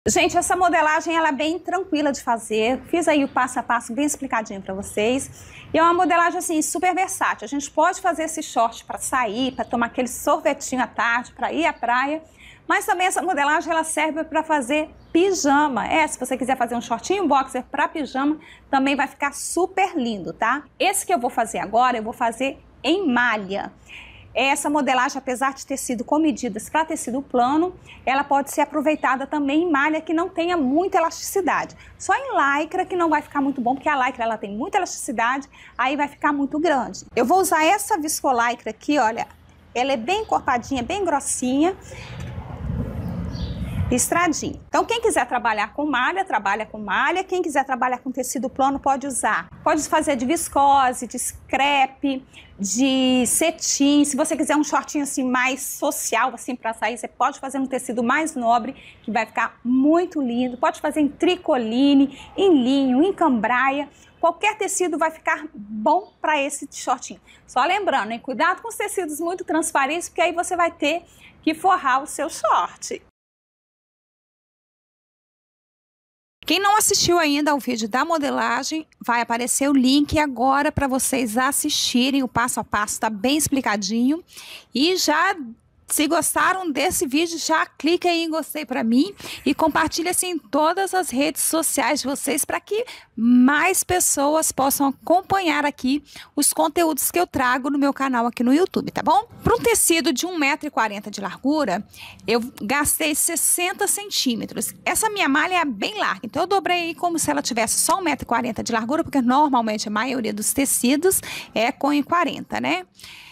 Gente, essa modelagem ela é bem tranquila de fazer. Fiz aí o passo a passo bem explicadinho para vocês. E é uma modelagem assim super versátil. A gente pode fazer esse short para sair, para tomar aquele sorvetinho à tarde, para ir à praia. Mas também essa modelagem ela serve para fazer pijama. Se você quiser fazer um shortinho boxer para pijama, também vai ficar super lindo, tá? Esse que eu vou fazer agora, eu vou fazer em malha. Essa modelagem, apesar de ter sido com medidas para tecido plano, ela pode ser aproveitada também em malha que não tenha muita elasticidade. Só em lycra que não vai ficar muito bom, porque a lycra ela tem muita elasticidade, aí vai ficar muito grande. Eu vou usar essa viscolycra aqui, olha, ela é bem encorpadinha, bem grossinha, estradinha. Então, quem quiser trabalhar com malha, trabalha com malha. Quem quiser trabalhar com tecido plano, pode usar. Pode fazer de viscose, de crepe, de cetim. Se você quiser um shortinho assim mais social, assim para sair, você pode fazer um tecido mais nobre, que vai ficar muito lindo. Pode fazer em tricoline, em linho, em cambraia. Qualquer tecido vai ficar bom para esse shortinho. Só lembrando, hein? Cuidado com os tecidos muito transparentes, porque aí você vai ter que forrar o seu short. Quem não assistiu ainda ao vídeo da modelagem, vai aparecer o link agora para vocês assistirem. O passo a passo está bem explicadinho. E já, se gostaram desse vídeo, já clica aí em gostei para mim e compartilha assim em todas as redes sociais de vocês para que mais pessoas possam acompanhar aqui os conteúdos que eu trago no meu canal aqui no YouTube, tá bom? Para um tecido de 1,40 m de largura, eu gastei 60 centímetros. Essa minha malha é bem larga, então eu dobrei como se ela tivesse só 1,40 m de largura, porque normalmente a maioria dos tecidos é com 1,40 m, né?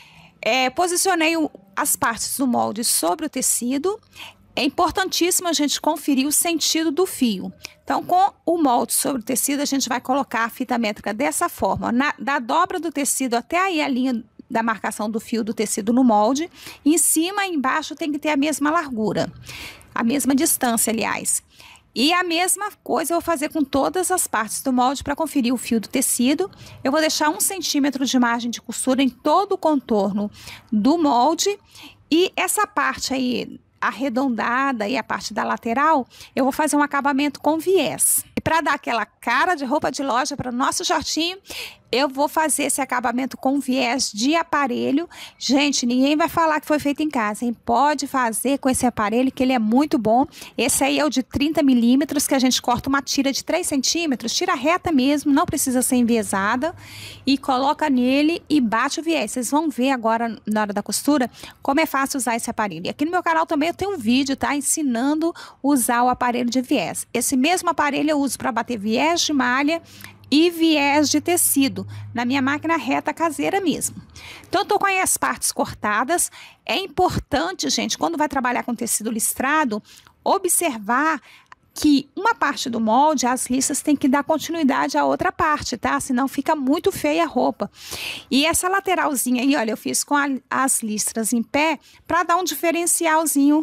Posicionei as partes do molde sobre o tecido. É importantíssimo a gente conferir o sentido do fio. Então, com o molde sobre o tecido, a gente vai colocar a fita métrica dessa forma, da dobra do tecido até aí a linha da marcação do fio do tecido no molde. Em cima e embaixo tem que ter a mesma largura, a mesma distância, aliás. E a mesma coisa eu vou fazer com todas as partes do molde para conferir o fio do tecido. Eu vou deixar 1 centímetro de margem de costura em todo o contorno do molde. E essa parte aí arredondada e a parte da lateral, eu vou fazer um acabamento com viés. E para dar aquela cara de roupa de loja para o nosso shortinho, eu vou fazer esse acabamento com viés de aparelho. Gente, ninguém vai falar que foi feito em casa, hein? Pode fazer com esse aparelho, que ele é muito bom. Esse aí é o de 30 milímetros, que a gente corta uma tira de 3 centímetros, tira reta mesmo, não precisa ser enviesada. E coloca nele e bate o viés. Vocês vão ver agora, na hora da costura, como é fácil usar esse aparelho. E aqui no meu canal também eu tenho um vídeo, tá? Ensinando a usar o aparelho de viés. Esse mesmo aparelho eu uso para bater viés de malha e viés de tecido, na minha máquina reta caseira mesmo. Então, eu tô com aí as partes cortadas. É importante, gente, quando vai trabalhar com tecido listrado, observar que uma parte do molde, as listras tem que dar continuidade à outra parte, tá? Senão fica muito feia a roupa. E essa lateralzinha aí, olha, eu fiz com as listras em pé para dar um diferencialzinho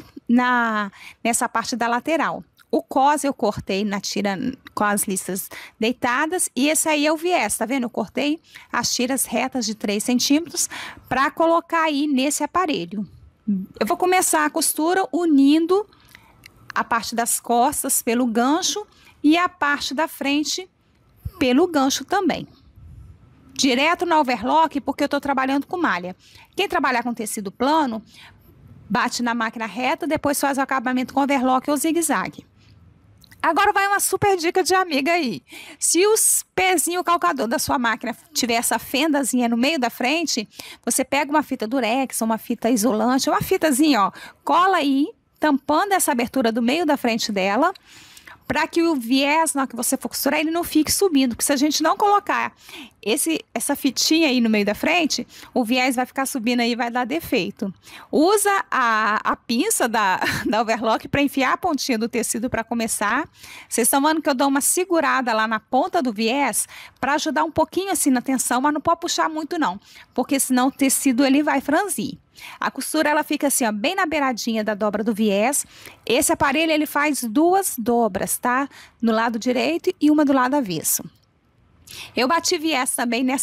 nessa parte da lateral. O cos eu cortei na tira com as listras deitadas e esse aí é o viés, tá vendo? Eu cortei as tiras retas de 3 centímetros para colocar aí nesse aparelho. Eu vou começar a costura unindo a parte das costas pelo gancho e a parte da frente pelo gancho também. Direto no overlock, porque eu tô trabalhando com malha. Quem trabalhar com tecido plano, bate na máquina reta, depois faz o acabamento com overlock ou zigue-zague. Agora vai uma super dica de amiga aí. Se os pezinhos calcador da sua máquina tiver essa fendazinha no meio da frente, você pega uma fita durex, uma fita isolante, uma fitazinha, ó, cola aí, tampando essa abertura do meio da frente dela, para que o viés, na hora que você for costurar, ele não fique subindo. Porque se a gente não colocar essa fitinha aí no meio da frente, o viés vai ficar subindo aí e vai dar defeito. Usa a pinça da overlock para enfiar a pontinha do tecido para começar. Vocês estão vendo que eu dou uma segurada lá na ponta do viés para ajudar um pouquinho assim na tensão, mas não pode puxar muito não, porque senão o tecido ele vai franzir. A costura ela fica assim, ó, bem na beiradinha da dobra do viés. Esse aparelho ele faz 2 dobras, tá? No lado direito e uma do lado avesso. Eu bati viés também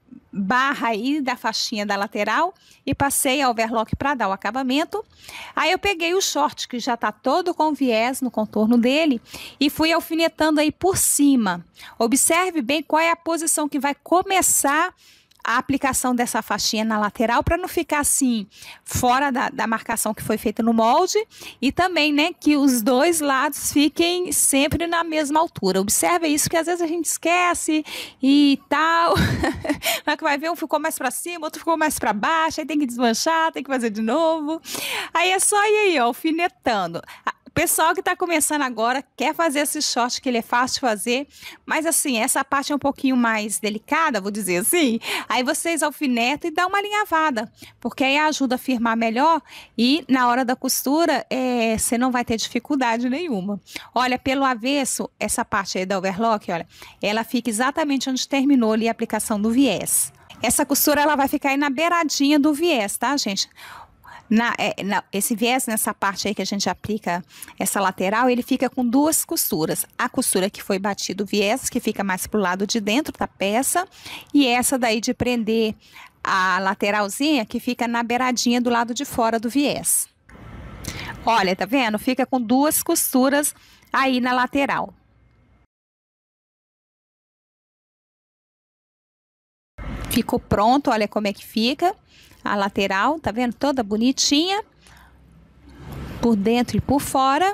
barra aí da faixinha da lateral e passei a overlock para dar o acabamento. Aí eu peguei o short que já tá todo com viés no contorno dele e fui alfinetando aí por cima. Observe bem qual é a posição que vai começar a aplicação dessa faixinha na lateral para não ficar assim fora da marcação que foi feita no molde e também, né, que os dois lados fiquem sempre na mesma altura. Observe isso que às vezes a gente esquece e tal. Na que vai ver, um ficou mais para cima, outro ficou mais para baixo, aí tem que desmanchar, tem que fazer de novo. Aí é só ir aí, ó, alfinetando. O pessoal que está começando agora quer fazer esse short, que ele é fácil de fazer, mas assim, essa parte é um pouquinho mais delicada, vou dizer assim. Aí vocês alfinetam e dão uma alinhavada, porque aí ajuda a firmar melhor e na hora da costura você não vai ter dificuldade nenhuma. Olha, pelo avesso, essa parte aí da overlock, olha, ela fica exatamente onde terminou ali a aplicação do viés. Essa costura ela vai ficar aí na beiradinha do viés, tá, gente? Esse viés, nessa parte aí que a gente aplica essa lateral, ele fica com duas costuras. A costura que foi batido o viés, que fica mais pro lado de dentro da peça, e essa daí de prender a lateralzinha, que fica na beiradinha do lado de fora do viés. Olha, tá vendo? Fica com duas costuras aí na lateral. Ficou pronto, olha como é que fica. A lateral, tá vendo? Toda bonitinha. Por dentro e por fora.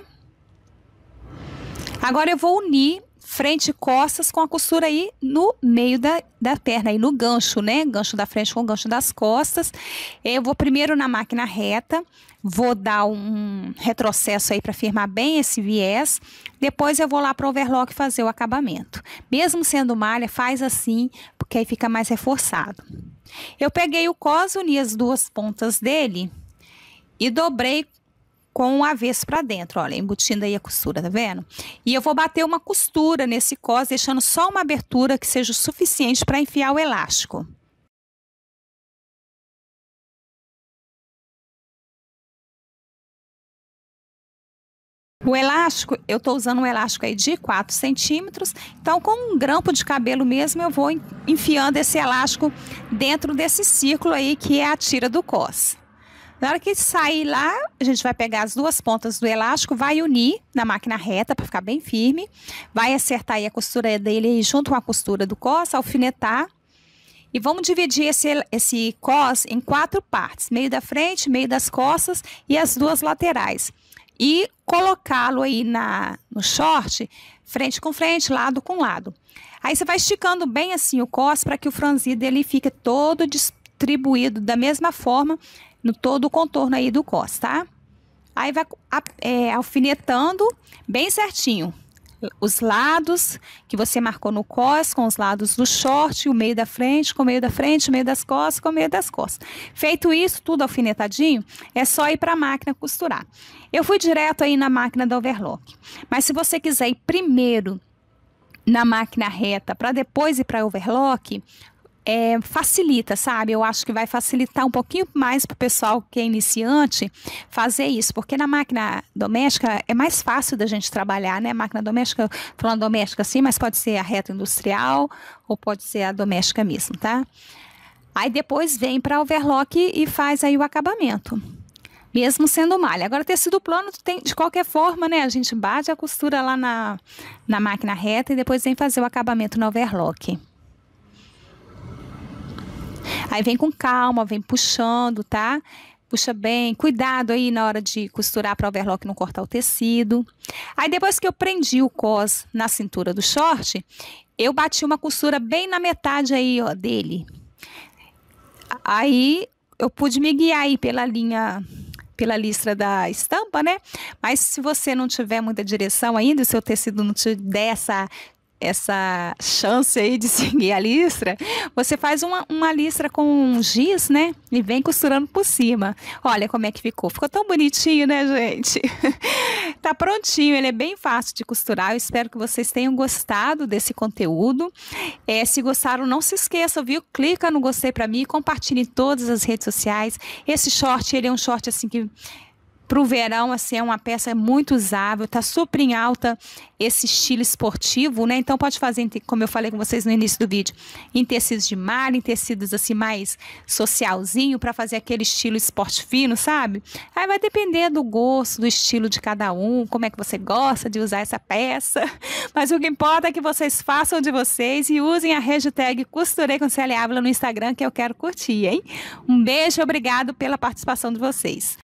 Agora eu vou unir frente e costas com a costura aí no meio da perna, aí no gancho, né? Gancho da frente com o gancho das costas. Eu vou primeiro na máquina reta, vou dar um retrocesso aí para firmar bem esse viés. Depois eu vou lá para o overlock fazer o acabamento. Mesmo sendo malha, faz assim, porque aí fica mais reforçado. Eu peguei o cos, uni as duas pontas dele e dobrei com o avesso para dentro, olha, embutindo aí a costura, tá vendo? E eu vou bater uma costura nesse cos, deixando só uma abertura que seja o suficiente para enfiar o elástico. O elástico, eu tô usando um elástico aí de 4 centímetros, então com um grampo de cabelo mesmo eu vou enfiando esse elástico dentro desse círculo aí que é a tira do cos. Na hora que sair lá, a gente vai pegar as duas pontas do elástico, vai unir na máquina reta para ficar bem firme, vai acertar aí a costura dele junto com a costura do cos, alfinetar. E vamos dividir esse cos em 4 partes, meio da frente, meio das costas e as duas laterais. E colocá-lo aí no short, frente com frente, lado com lado. Aí você vai esticando bem assim o cos para que o franzido ele fique todo distribuído da mesma forma no todo o contorno aí do cos, tá? Aí vai alfinetando bem certinho os lados que você marcou no cos com os lados do short, o meio da frente com o meio da frente, o meio das costas com o meio das costas. Feito isso, tudo alfinetadinho, é só ir para a máquina costurar. Eu fui direto aí na máquina da overlock, mas se você quiser ir primeiro na máquina reta para depois ir para a overlock, facilita, sabe? Eu acho que vai facilitar um pouquinho mais para o pessoal que é iniciante fazer isso, porque na máquina doméstica é mais fácil da gente trabalhar, né? Máquina doméstica, falando doméstica assim, mas pode ser a reta industrial ou pode ser a doméstica mesmo, tá? Aí depois vem para a overlock e faz aí o acabamento, mesmo sendo malha. Agora tecido plano tem de qualquer forma, né? A gente bate a costura lá na máquina reta e depois vem fazer o acabamento na overlock. Aí vem com calma, vem puxando, tá? Puxa bem, cuidado aí na hora de costurar para o overlock não cortar o tecido. Aí depois que eu prendi o cos na cintura do short, eu bati uma costura bem na metade aí, ó, dele. Aí eu pude me guiar aí pela listra da estampa, né? Mas se você não tiver muita direção ainda, o seu tecido não te der essa chance aí de seguir a listra, você faz uma listra com giz, né? E vem costurando por cima. Olha como é que ficou. Ficou tão bonitinho, né, gente? Tá prontinho, ele é bem fácil de costurar. Eu espero que vocês tenham gostado desse conteúdo. Se gostaram, não se esqueçam, viu? Clica no gostei pra mim, compartilhe em todas as redes sociais. Esse short, ele é um short assim que Para o verão, assim, é uma peça muito usável, tá super em alta esse estilo esportivo, né? Então pode fazer, como eu falei com vocês no início do vídeo, em tecidos de malha, em tecidos assim mais socialzinho, para fazer aquele estilo esporte fino, sabe? Aí vai depender do gosto, do estilo de cada um, como é que você gosta de usar essa peça. Mas o que importa é que vocês façam de vocês e usem a hashtag Costurei com Célia Ávila no Instagram, que eu quero curtir, hein? Um beijo e obrigado pela participação de vocês.